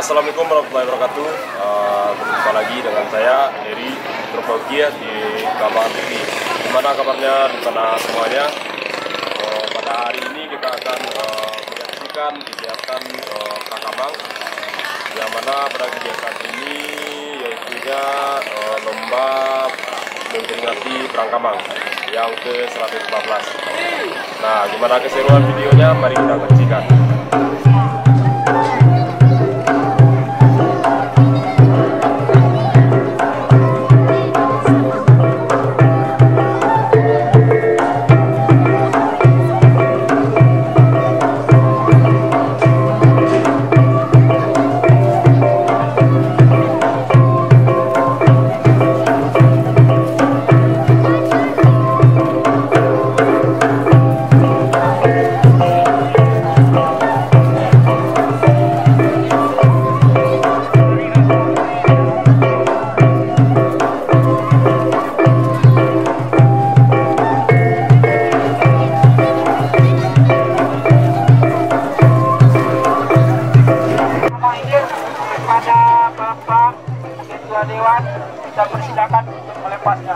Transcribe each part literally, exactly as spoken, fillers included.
Assalamualaikum warahmatullahi wabarakatuh. Uh, berjumpa lagi dengan saya Heri Terbagia di Kamang T V. Gimana kabarnya di sana semuanya? Uh, pada hari ini kita akan uh, menyaksikan kegiatan uh, Kakamang, yang mana pada kegiatan ini yaitunya uh, lomba memperingati Perang Kamang yang ke seratus empat belas. Nah, gimana keseruan videonya? Mari kita saksikan. Bapak Ketua Dewan, kita persilakan untuk melepasnya.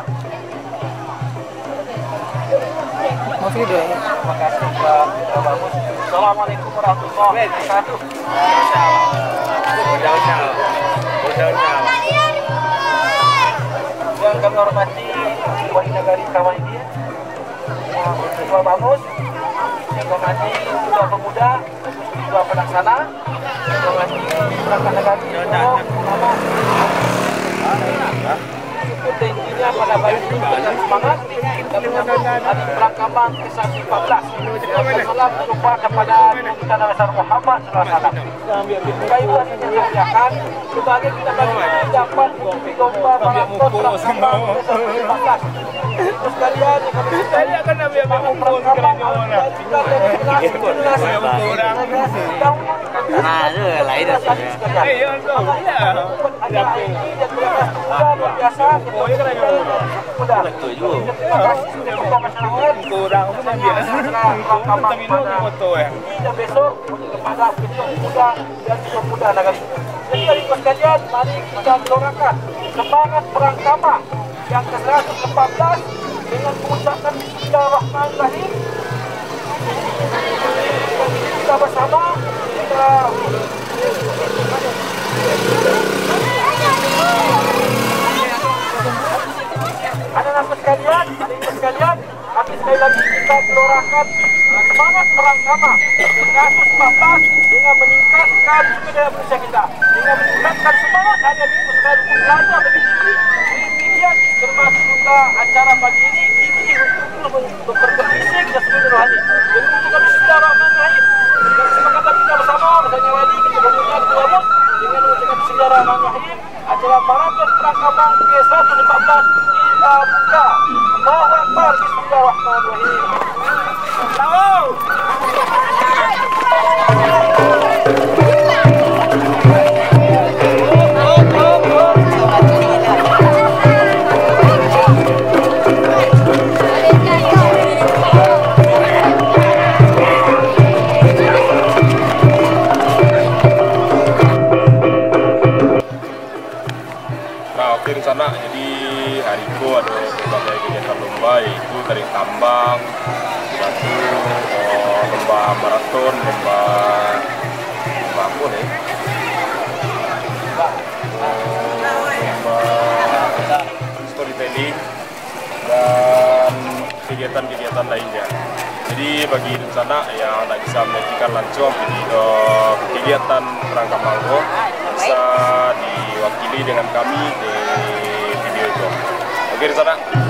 Terima kasih Pak Ketua Bamus. Assalamualaikum warahmatullahi wabarakatuh. Yang kami hormati Wali Negari Kamang ini, Ketua Bamus, yang kami hormati Ketua Pemuda, Ketua Pelaksana, yang hormati Perangkat Negara intinya pada baik dan semangat kita menyambut hari Perang Kamang ke seratus empat belas. Salam berupa kepada Junjungan Besar Muhammad shallallahu alaihi wasallam. Kayu yang dimuliakan, sebagai kita bagi dapat lomba maraton Perang Kamang ke seratus empat belas. Terus kalian yang kami cintai akan Nabi Perang Kamang kita dari kelas tahun Nah, itu lain dah sih. iya, ada ini dan luar biasa. Mudah. Betul juga. Terima kasih sudah kita masyarakat. Kurang pun biasa. Tapi minum foto ya. Dan besok kepada Ketua Pemuda dan Ketua Pemuda Negara. Jadi adik-adik sekalian, mari kita gelorakan semangat Perang Kamang yang ke seratus empat belas dengan mengucapkan Bismillahirrahmanirrahim. Kita bersama kita anak-anak sekalian, adik-adik sekalian, kami sekali lagi kita gelorakan semangat Perang Kamang seratus empat belas dengan meningkatkan budaya Indonesia kita, dengan meningkatkan semangat adik-adik sekalian untuk belajar lebih tinggi. Demikian termasuk juga acara pagi ini tinggi untuk berkompetisi dan seluruh rohani. Jadi untuk kami Bismillahirrahmanirrahim. Dan semangatlah kita bersama bersama Wali kita berdoa ketua Bamus dengan mengucapkan Bismillahirrahmanirrahim. Acara maraton Perang Kamang ke seratus empat belas kita buka. Allahu Akbar. Bismillahirrahmanirrahim. Selamat. Sana, jadi hari itu ada berbagai kegiatan lomba, yaitu tarik tambang, satu oh, lomba maraton, lomba lomba apa nih? Oh, lomba storytelling dan kegiatan-kegiatan lainnya. Jadi bagi sana yang tak bisa menyaksikan langsung video kegiatan Perang Kamang bisa diwakili dengan kami di video itu. Oke, di sana.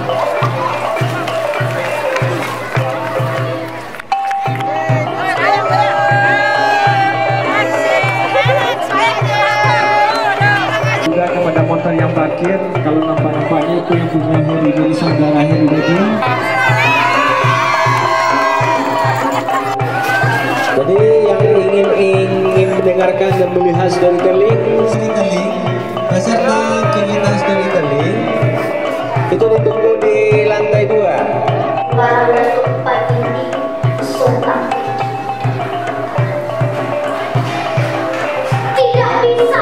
Juga kepada motor yang parkir, kalau nampak-nampaknya itu yang punya Heri saudaranya di bagian. Jadi yang ingin ingin mendengarkan dan melihat storytelling, storytelling beserta kegiatan storytelling itu ditunggu di lantai dua. Warga tempat ini sumpah tidak bisa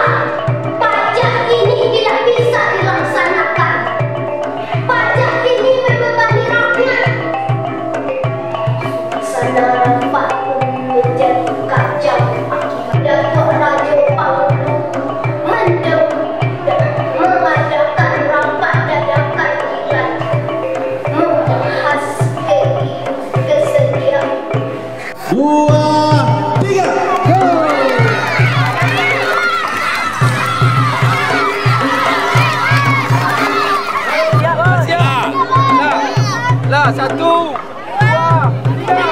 satu, dua, tiga.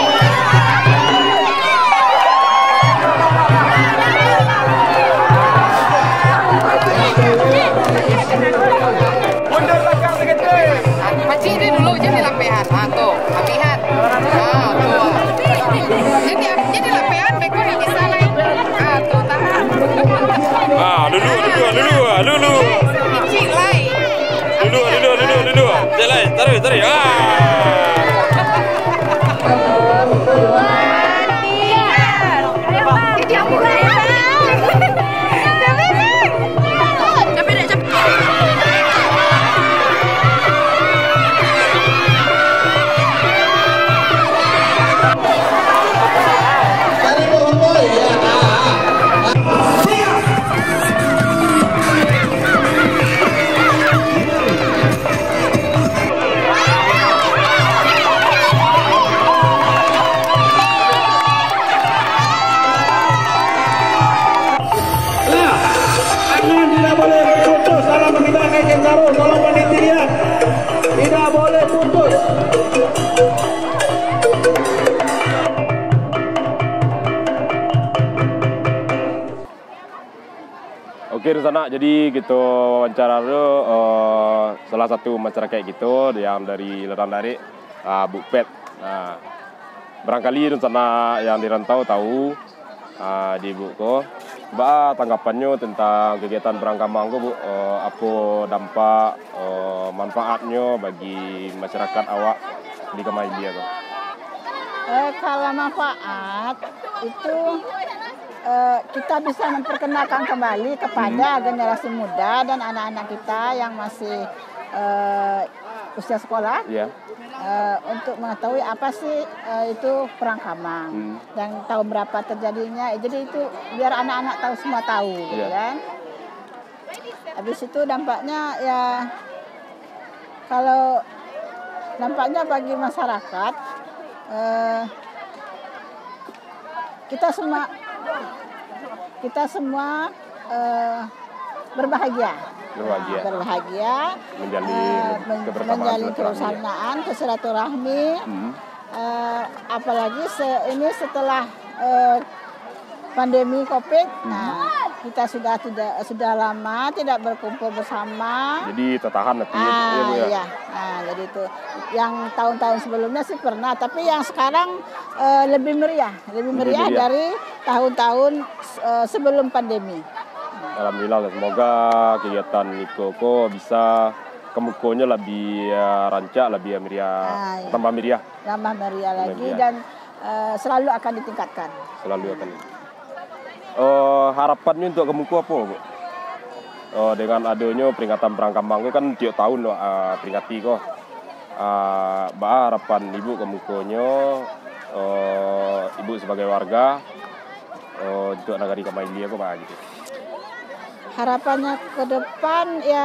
Mundur belakang sekejap. Pakcik dia dulu jadi lampihan. Ha tu, lampihan. Ha tu. Jadi jadi lampihan beko ni bisa lain. Ha tu tahan. Ah, dulu, dulu, dulu, dulu. Pakcik lain. Dulu, dulu, dulu, dulu. Jalan, tarik, tarik. Ah. Jadi aku lain. Capek dah, capek. Tidak boleh putus dalam menghidang ejek taruh. Tolong panitia. Tidak boleh putus. Oke Rusana, jadi kita wawancara dulu uh, salah satu masyarakat gitu yang dari Lerang Darik, uh, Bu Pet. Nah, barangkali Rusana yang dirantau tahu uh, di Bu ko, Mbak tanggapannya tentang kegiatan Berangkamang Bu, uh, apa dampak uh, manfaatnya bagi masyarakat awak di Kemailia ko? Eh, kalau manfaat itu eh, kita bisa memperkenalkan kembali kepada Hmm. generasi muda dan anak-anak kita yang masih eh, usia sekolah Iya. eh, untuk mengetahui apa sih eh, itu Perang Kamang Hmm. dan tahun berapa terjadinya. Jadi itu biar anak-anak tahu semua tahu, gitu Iya. kan. Habis itu dampaknya ya kalau dampaknya bagi masyarakat eh, kita semua kita semua eh, berbahagia. Berbahagia. Nah, berbahagia Menjalin eh, men- kebersamaan, menjalin silaturahmi. kebersamaan, silaturahmi. Hmm. Eh, apalagi se- ini setelah eh, pandemi Covid, nah kita sudah tidak sudah lama tidak berkumpul bersama. Jadi tertahan nanti Ah, ya Bu ya. iya. Nah, jadi itu yang tahun-tahun sebelumnya sih pernah, tapi yang sekarang eh, lebih meriah, lebih meriah meriah. dari tahun-tahun eh, sebelum pandemi. Alhamdulillah, semoga kegiatan Niko ko bisa kemukonya lebih uh, rancak, lebih meriah, Ah, iya. tambah meriah, Tambah meriah lagi Meriah. dan eh, selalu akan ditingkatkan. selalu akan. Uh, harapannya untuk kemuko apa Bu? Uh, dengan adanya peringatan Perang Kamang itu kan tiap tahun uh, peringati kok. Uh, bah harapan Ibu kemukonya, uh, Ibu sebagai warga uh, untuk negari Kemailia kok bah gitu. Harapannya ke depan ya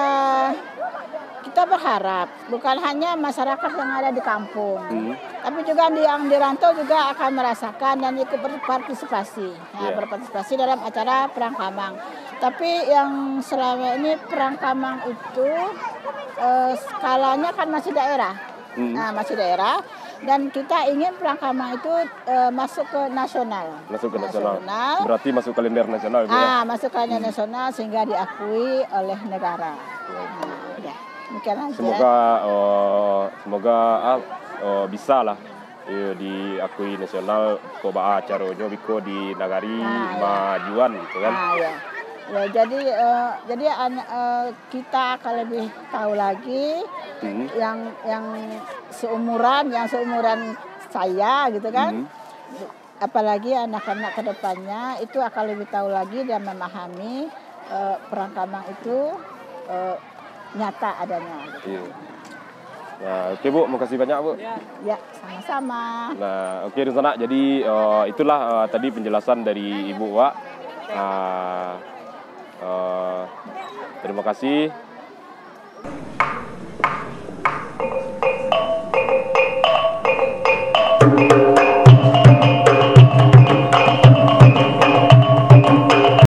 kita berharap bukan hanya masyarakat yang ada di kampung, Hmm. tapi juga di, yang di rantau juga akan merasakan dan ikut berpartisipasi, ya, Yeah. berpartisipasi dalam acara Perang Kamang. Tapi yang selama ini Perang Kamang itu eh, skalanya kan masih daerah, Hmm. nah masih daerah, dan kita ingin Perang Kamang itu eh, masuk ke nasional. Masuk ke nasional. Berarti masuk kalender nasional Bu ya. Ah, masuk ke kalender nasional sehingga diakui oleh negara. Nah, ya, demikian aja. Semoga uh, semoga uh, uh, bisa lah uh, diakui nasional ko ba acaranya biko di nagari Ah, ya. majuan gitu kan. Nah, ya. Ya, jadi eh, jadi an- eh, kita akan lebih tahu lagi Hmm. yang yang seumuran, yang seumuran saya gitu kan. Hmm. Apalagi anak-anak kedepannya itu akan lebih tahu lagi dan memahami eh, Perang Kamang itu eh, nyata adanya. Gitu. Iya. Nah, oke Bu, makasih banyak Bu. Ya, sama-sama. Nah, oke Rusana, jadi uh, itulah uh, tadi penjelasan dari Ibu Wak. Uh, uh, terima kasih.